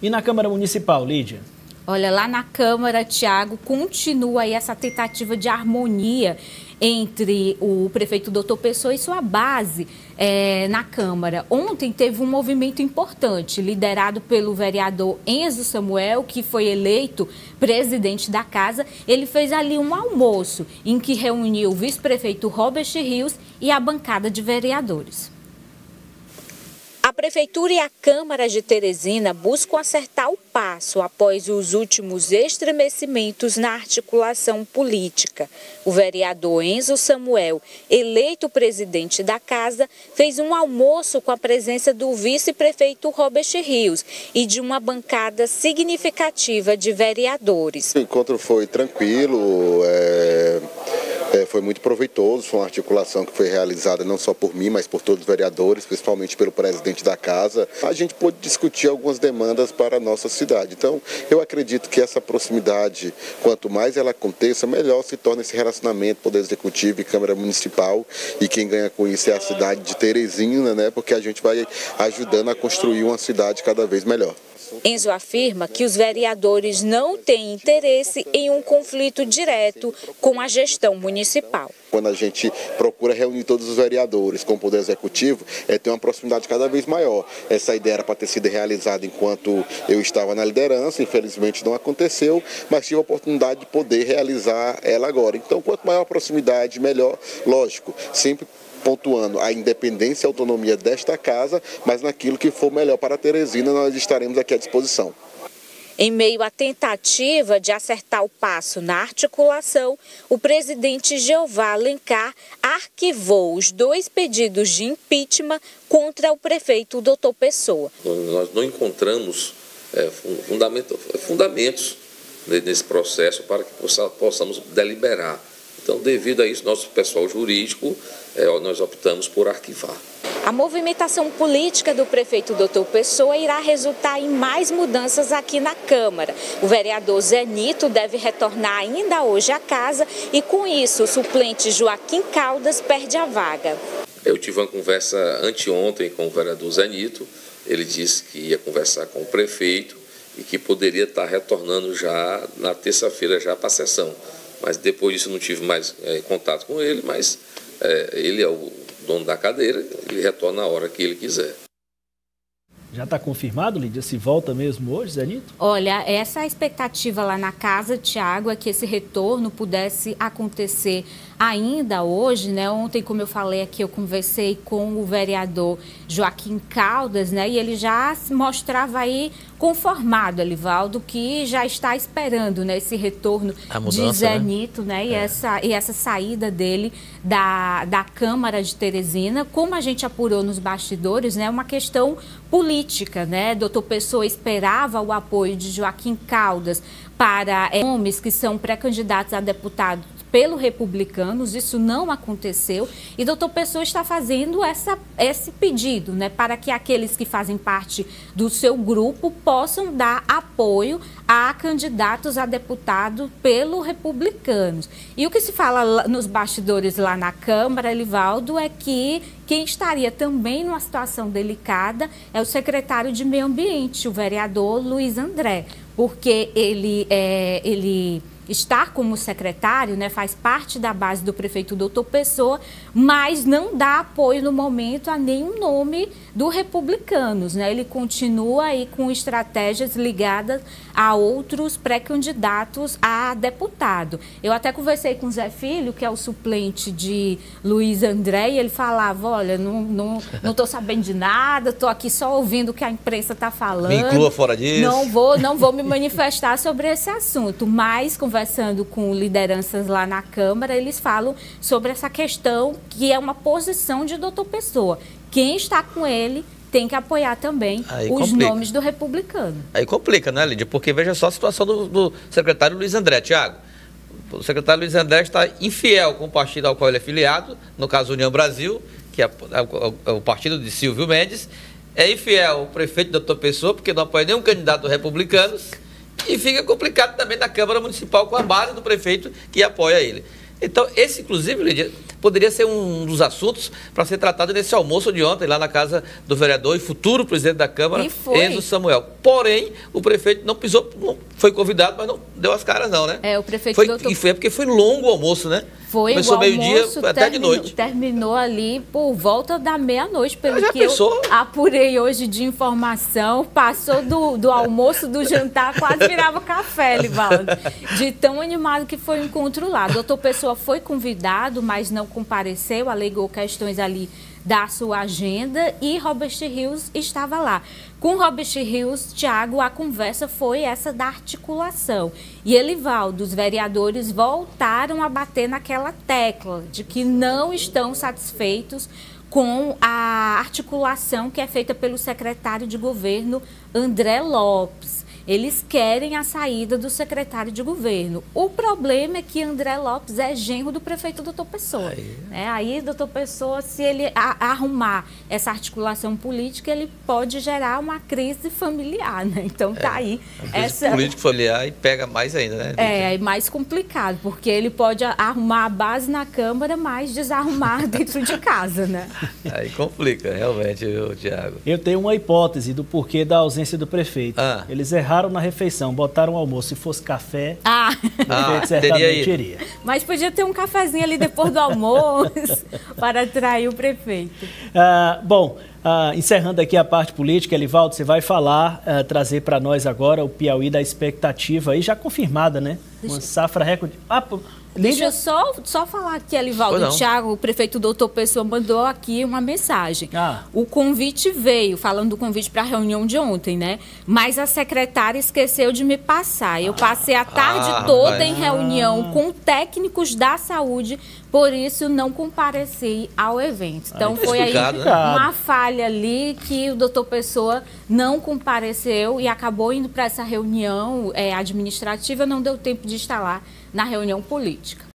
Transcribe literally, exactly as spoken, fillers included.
E na Câmara Municipal, Lídia? Olha, lá na Câmara, Tiago, continua aí essa tentativa de harmonia entre o prefeito doutor Pessoa e sua base é, na Câmara. Ontem teve um movimento importante, liderado pelo vereador Enzo Samuel, que foi eleito presidente da casa. Ele fez ali um almoço em que reuniu o vice-prefeito Robert Rios e a bancada de vereadores. A Prefeitura e a Câmara de Teresina buscam acertar o passo após os últimos estremecimentos na articulação política. O vereador Enzo Samuel, eleito presidente da casa, fez um almoço com a presença do vice-prefeito Robert Rios e de uma bancada significativa de vereadores. O encontro foi tranquilo, é... É, foi muito proveitoso, foi uma articulação que foi realizada não só por mim, mas por todos os vereadores, principalmente pelo presidente da casa. A gente pôde discutir algumas demandas para a nossa cidade. Então, eu acredito que essa proximidade, quanto mais ela aconteça, melhor se torna esse relacionamento Poder Executivo e Câmara Municipal. E quem ganha com isso é a cidade de Teresina, né? Porque a gente vai ajudando a construir uma cidade cada vez melhor. Enzo afirma que os vereadores não têm interesse em um conflito direto com a gestão municipal. Quando a gente procura reunir todos os vereadores com o Poder Executivo, é ter uma proximidade cada vez maior. Essa ideia era para ter sido realizada enquanto eu estava na liderança, infelizmente não aconteceu, mas tive a oportunidade de poder realizar ela agora. Então, quanto maior a proximidade, melhor, lógico, sempre pontuando a independência e a autonomia desta casa, mas naquilo que for melhor para a Teresina, nós estaremos aqui à disposição. Em meio à tentativa de acertar o passo na articulação, o presidente Jeová Alencar arquivou os dois pedidos de impeachment contra o prefeito doutor Pessoa. Nós não encontramos é, fundamento, fundamentos nesse processo para que possamos deliberar. Então, devido a isso, nosso pessoal jurídico, é, nós optamos por arquivar. A movimentação política do prefeito doutor Pessoa irá resultar em mais mudanças aqui na Câmara. O vereador Zé Nito deve retornar ainda hoje à casa e, com isso, o suplente Joaquim Caldas perde a vaga. Eu tive uma conversa anteontem com o vereador Zé Nito. Ele disse que ia conversar com o prefeito e que poderia estar retornando já na terça-feira já para a sessão. Mas depois disso não tive mais é, contato com ele, mas é, ele é o dono da cadeira, ele retorna na hora que ele quiser. Já está confirmado, Lídia, se volta mesmo hoje, Zé Nito? Olha, essa é a expectativa lá na casa, Tiago, é que esse retorno pudesse acontecer ainda hoje, né? Ontem, como eu falei aqui, eu conversei com o vereador Joaquim Caldas, né? E ele já se mostrava aí conformado, Elivaldo, que já está esperando, né, esse retorno mudança, de Zé Nito, né? né? E, é. essa, e essa saída dele da, da Câmara de Teresina. Como a gente apurou nos bastidores, né? Uma questão política, né? Doutor Pessoa esperava o apoio de Joaquim Caldas para é, nomes que são pré-candidatos a deputado pelo Republicanos, isso não aconteceu, e doutor Pessoa está fazendo essa, esse pedido, né, para que aqueles que fazem parte do seu grupo possam dar apoio a candidatos a deputado pelo Republicanos. E o que se fala nos bastidores lá na Câmara, Elivaldo, é que quem estaria também numa situação delicada é o secretário de Meio Ambiente, o vereador Luiz André, porque ele, é, ele está como secretário, né, faz parte da base do prefeito doutor Pessoa, mas não dá apoio no momento a nenhum nome do Republicanos, né? Ele continua aí com estratégias ligadas a outros pré-candidatos a deputado. Eu até conversei com o Zé Filho, que é o suplente de Luiz André, e ele falava, olha, não não não estou sabendo de nada, estou aqui só ouvindo o que a imprensa está falando. Me inclua fora disso. Não vou, não vou me manifestar sobre esse assunto, mas conversando com lideranças lá na Câmara, eles falam sobre essa questão que é uma posição de doutor Pessoa. Quem está com ele tem que apoiar também Aí os complica. nomes do Republicano. Aí complica, né, Lídia? Porque veja só a situação do, do secretário Luiz André, Tiago. O secretário Luiz André está infiel com o partido ao qual ele é filiado, no caso União Brasil, que é, é, é o partido de Silvio Mendes, é infiel ao prefeito doutor Pessoa, porque não apoia nenhum candidato do Republicanos, e fica complicado também na Câmara Municipal com a base do prefeito que apoia ele. Então, esse, inclusive, Lídia, poderia ser um dos assuntos para ser tratado nesse almoço de ontem, lá na casa do vereador e futuro presidente da Câmara, Enzo Samuel. Porém, o prefeito não pisou, não foi convidado, mas não deu as caras não, né? É, o prefeito foi, doutor... E foi porque foi longo o almoço, né? Foi, começou meio-dia até terminou, de noite. Terminou ali por volta da meia-noite, pelo já que pensou? eu apurei hoje de informação. Passou do, do almoço, do jantar, quase virava café, Livaldo. De tão animado que foi o encontro lá. Doutor Pessoa foi convidado, mas não compareceu, alegou questões ali da sua agenda e Robert Rios estava lá. Com Robert Rios, Tiago, a conversa foi essa da articulação. E Elivaldo, os vereadores voltaram a bater naquela tecla de que não estão satisfeitos com a articulação que é feita pelo secretário de governo André Lopes. Eles querem a saída do secretário de governo. O problema é que André Lopes é genro do prefeito doutor Pessoa. Aí, é, aí doutor Pessoa, se ele a, arrumar essa articulação política, ele pode gerar uma crise familiar, né? Então tá é, aí. Essa político familiar e pega mais ainda, né? É, é mais complicado, porque ele pode arrumar a base na Câmara, mas desarrumar dentro de casa, né? Aí complica, realmente, viu, Tiago? Eu tenho uma hipótese do porquê da ausência do prefeito. Ah. Eles erraram na refeição, botaram o almoço. Se fosse café, ah. o prefeito ah, certamente iria. Mas podia ter um cafezinho ali depois do almoço para atrair o prefeito. Ah, bom, ah, encerrando aqui a parte política, Elivaldo, você vai falar, ah, trazer para nós agora o Piauí da expectativa aí, já confirmada, né? Deixa... Uma safra recorde. Ah, Deixa eu só, só falar aqui, Elivaldo, o Thiago, o prefeito doutor Pessoa mandou aqui uma mensagem. Ah. O convite veio, falando do convite para a reunião de ontem, né? Mas a secretária esqueceu de me passar. Eu passei a tarde ah, toda vai. em reunião com técnicos da saúde, por isso não compareci ao evento. Então aí, foi aí né? uma falha ali que o doutor Pessoa não compareceu e acabou indo para essa reunião é, administrativa, não deu tempo de estar lá na reunião política.